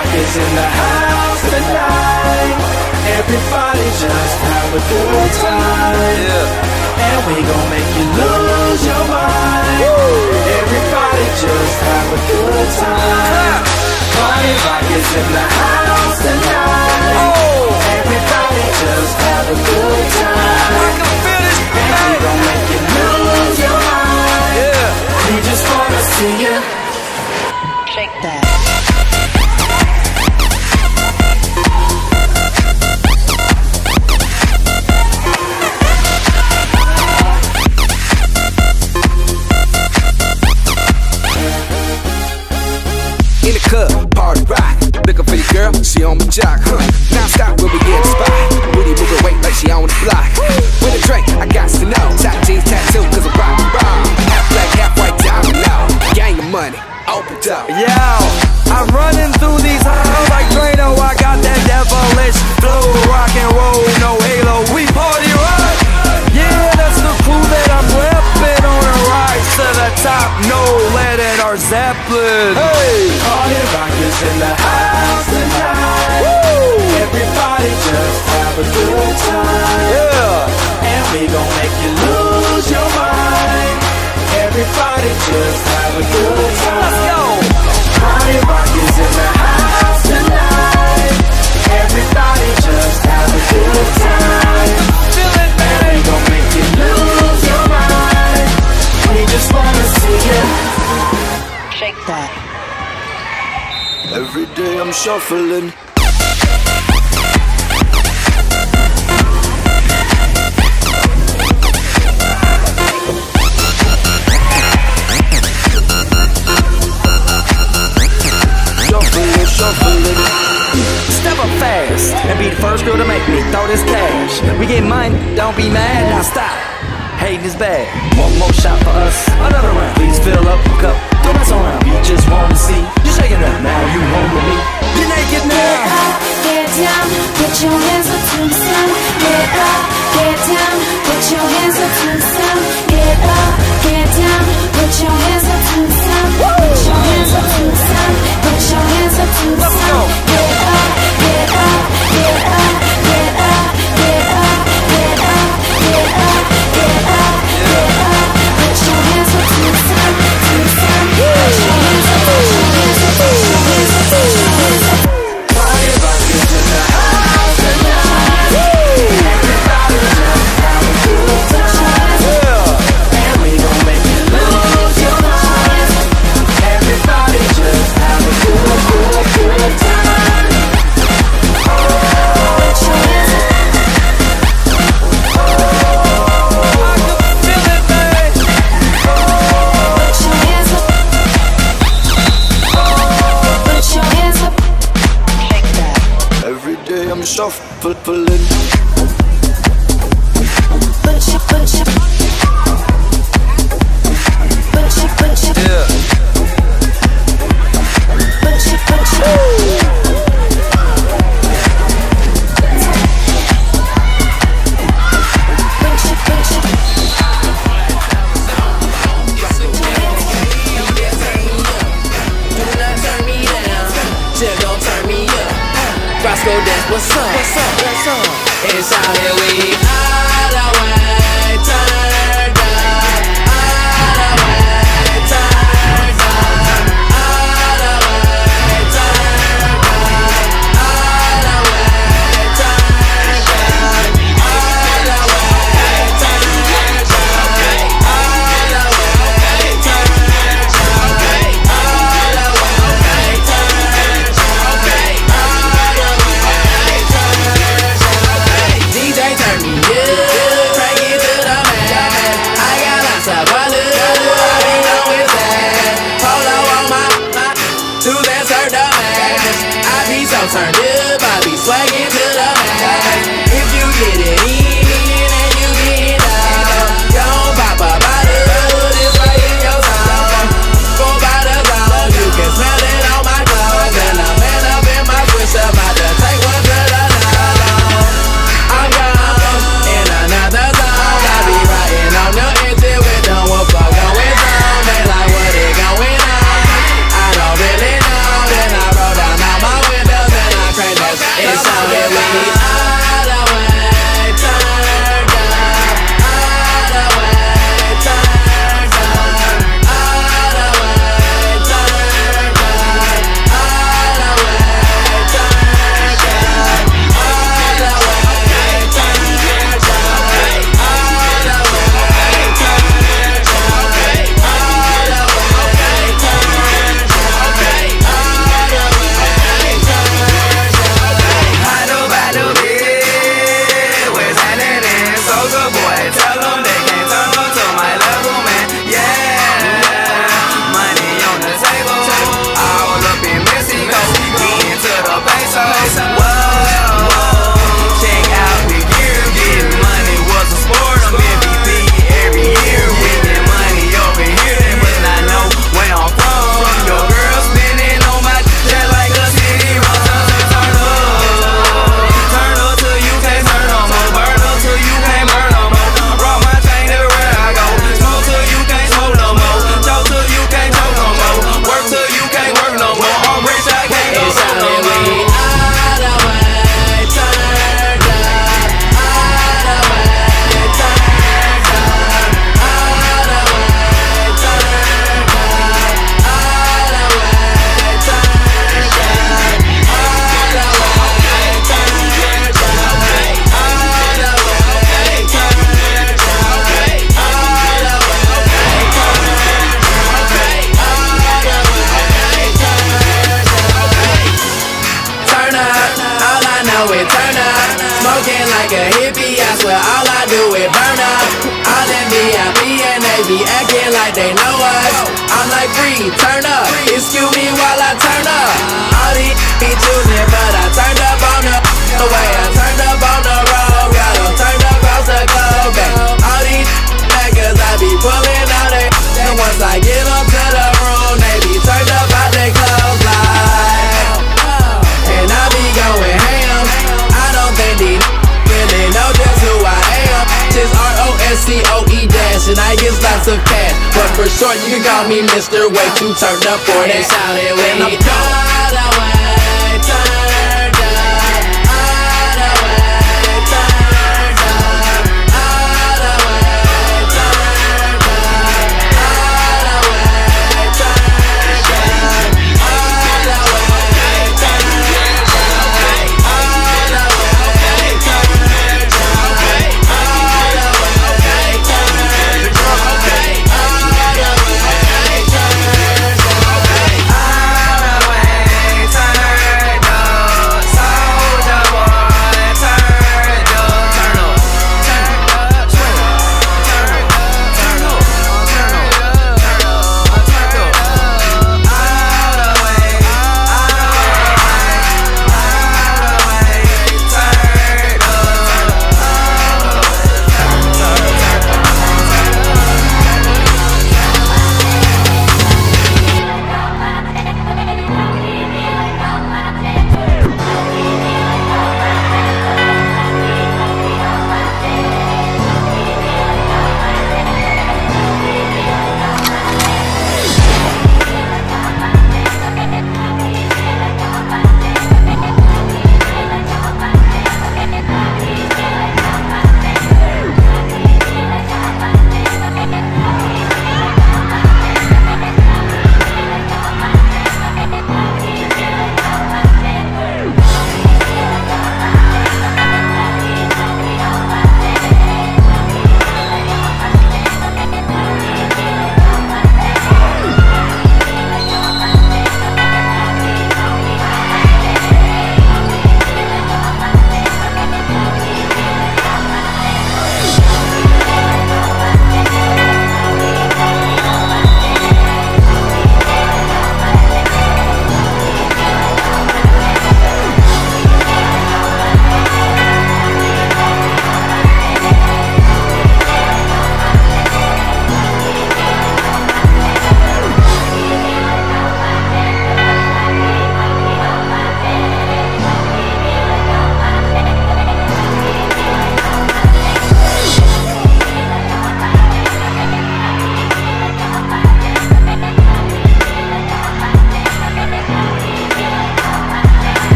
rockers in the house tonight. Everybody just have a good time. And we gon' make you lose your mind. Everybody just have a good time. Party rockers in the house tonight. Everybody just have a good time. And we gon' make you lose your mind. We just wanna see you shake that. In the club, party rock. Looking for your girl, she on my jock, Now stop where we get the spot. Booty moving weight like she on the block. With a drink, I got to know. Top jeans tattoo, cause I'm rock and roll. Half black, half white, diamond now. Gang of money, open up. Yo, I'm running through these halls like Drano. I got that devilish flow. Rock and roll, no halo, we party rock. Yeah, that's the crew that I'm reppin'. On a rise to the top, no lead in our Zeppelin. Hey, party rockers in the house tonight. Everybody just have a good time. And we gon' make you lose your mind. Everybody just have a good time. Let's go. Party rockers in the house tonight. Everybody just have a good time. Feel it, man. And we gon' make you lose your mind. We just wanna see you shake that. Every day I'm shuffling. Step up fast and be the first girl to make me throw this cash. We get money, don't be mad, now stop. Hating is bad. One more shot for us, another round. Please fill up a cup, don't mess around. We just wanna see you shaking up. Now you home with me. You're naked now. Get up, get down, put your hands up to the sun. Get up, get down, put your hands up to the sun. Get up, get down, put your hands up to the sun. Put your hands up to the sun. Put your hands up to the sun. Get up, get up, get up, get up, get up, get up, get up, get up, get up. Put your hands up to the sun, to the sun. Put your hands up, put your hands up, put your hands up, put your hands up. Party rockers in the house tonight. Everybody just have a good time. And we gon' make you lose your mind. Everybody just have a good time. Put your hands up. I can feel it, babe. Put your hands up. Put your hands up. Shake that. Every day I'm shuffling. Put your, put your. Put your, put your. Yeah. Put your, put your. Put your, put your. Do not turn me down, just don't turn me up. Roscoe, that's what's up. What's up? It's out here we all the way turned up. All the way turned up. All the way turned up. All the way turned up. All the way turned up. All the way turned up. All the way turned up. DJ turn me up, crank it to the max. I got lots of ballers, I be knowing that. Polo on my, to that turn the max. I be so turned up, I be swagging to the max. If you get it in and you get it out, don't pop a bottle, this right in your town. 4 bottles out, you can smell it on my clothes. And I'm man up in my switch, about to take one to the night. I'm gone in another zone. I be riding on the exit with no one fuck going on. They like what it going on. I don't really know. Then I roll down on my window. know it turn up. Smoking like a hippie, I swear all I do is burn up. All in VIP and they be acting like they know us. I'm like free, turn up. Excuse me while I turn up. All these be choosing, but I turned up on the way. I turned up on the road, got them turned up across the globe. All these mad cause I be pulling out they. And once I get up to the room, they be turned up out their clothes like. And I be going ham. I don't think these really know just who I am. Just ROSCOE dash and I get lots of cash. But for short you can call me Mr. Way too turned up for that. Shout it when I'm all the way turned up. All the way turned up. All the way turned up. All the way turned up. All the way turned up. All the way turned up.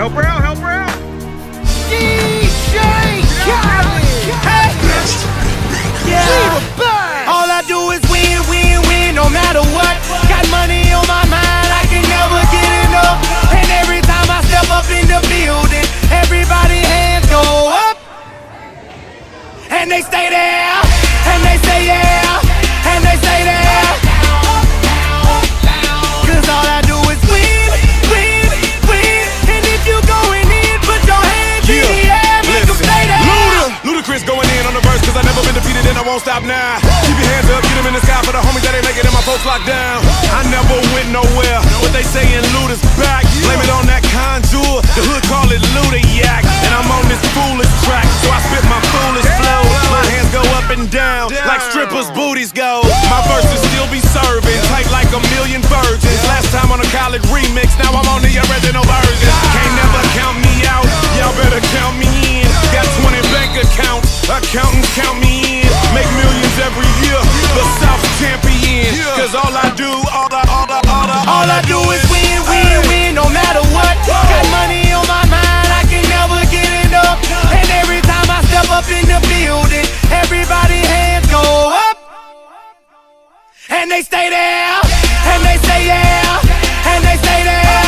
Help her out, help her out. DJ Khaled. Hey. Yeah. All I do is win, win, win, no matter what. Got money on my mind, I can never get enough. And every time I step up in the building, everybody hands go up. And they stay there, and they say yeah, and they stay there. Cause all I do is win, win, win. And if you going in, put your hands in the air, make them stay there. Ludacris going in on the verse, cause I never been defeated and I won't stop now. Keep your hands up, get them in the sky for the homies that ain't making it, my folks locked down. I never went nowhere, what they saying Luda's back. Blame it on that contour, the hood call it Luda Yak. And I'm on this foolish track, so I spit my foolish flow. My hands go up and down, like strippers' booties go. My verses still be serving, tight like a million virgins. Last time on a college remix, now I'm on the original version. Can't never count me out, y'all better count me in. Got 20 bank accounts, accountants count me in. Make millions every year, the South's champion. Cause all I do, all I do is win, win, win, no matter what. Got money on my mind, I can never get enough. And every time I step up in the building, everybody hands go up. And they stay there, and they say yeah, and they stay there.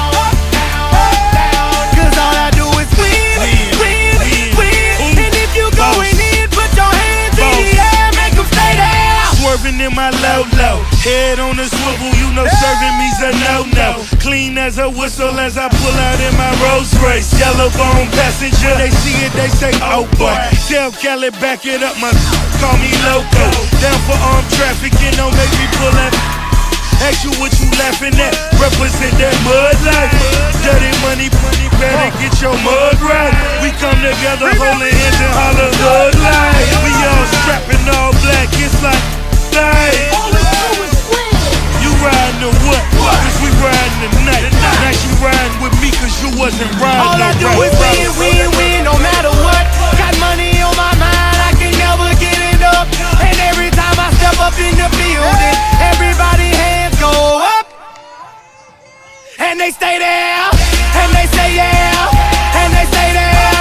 Cause all I do is win, win, win. And if you going in, put your hands in the air, make them stay there. Swerving in my low-low, head on the swivel, you know serving me's a no-no. Clean as a whistle as I pull out in my Rolls Royce. Yellow bone passenger, they see it, they say, oh boy. Tell Cali, back it up, my call me loco. Down for armed trafficking, don't make me pull that. Ask you what you laughing at, represent that mud life. Dirty money, better get your mud right. We come together, holding hands and holler hood life. We all strapping all black, it's like life. You riding or what? Cause we riding tonight. Now she riding with me cause you wasn't riding. All I do is win, win, win, no matter what. Got money on my mind, I can never get enough. And every time I step up in the building, everybody hands go up. And they stay there, and they say yeah, and they stay there.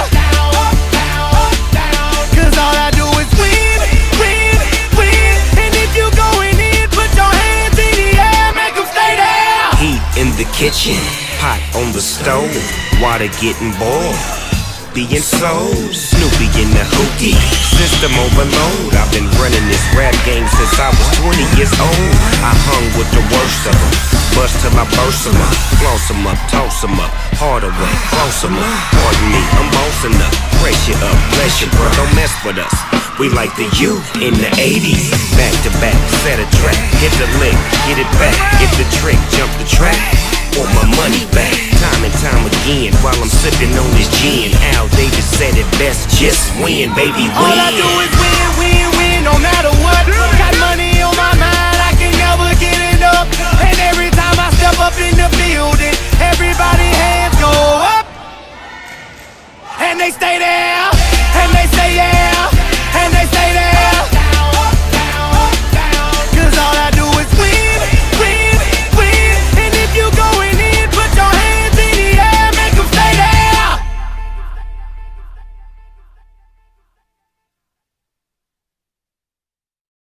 Cause all I do is win, win, win. And if you going in, put your hands in the air, make them stay there. Heat in the kitchen, pot on the stove, water getting boiled. Being sold, Snoopy in the hookie, system overload. I've been running this rap game since I was 20 years old. I hung with the worst of them, bust till I burst them up, floss them up, toss them up, hard away, close them up. Pardon me, I'm bossing up, brace you up, bless you, bro, don't mess with us. We like the U in the 80s, back to back, set a track, hit the lick, get it back, get the trick, jump the track. Want my money back, time and time again, while I'm sipping on this gin. Al Davis said it best, just win, baby, win. All I do is win, win, win, no matter what. Got money on my mind, I can never get enough. And every time I step up in the building, everybody hands go up. And they stay there.